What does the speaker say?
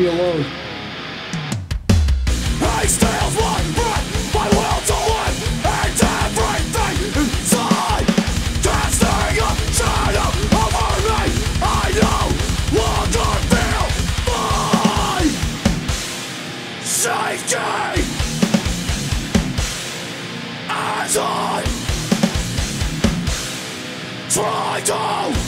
me alone. He steals my breath, my will to live, and everything inside. Casting a shadow over me, I no longer feel my safety. As I try to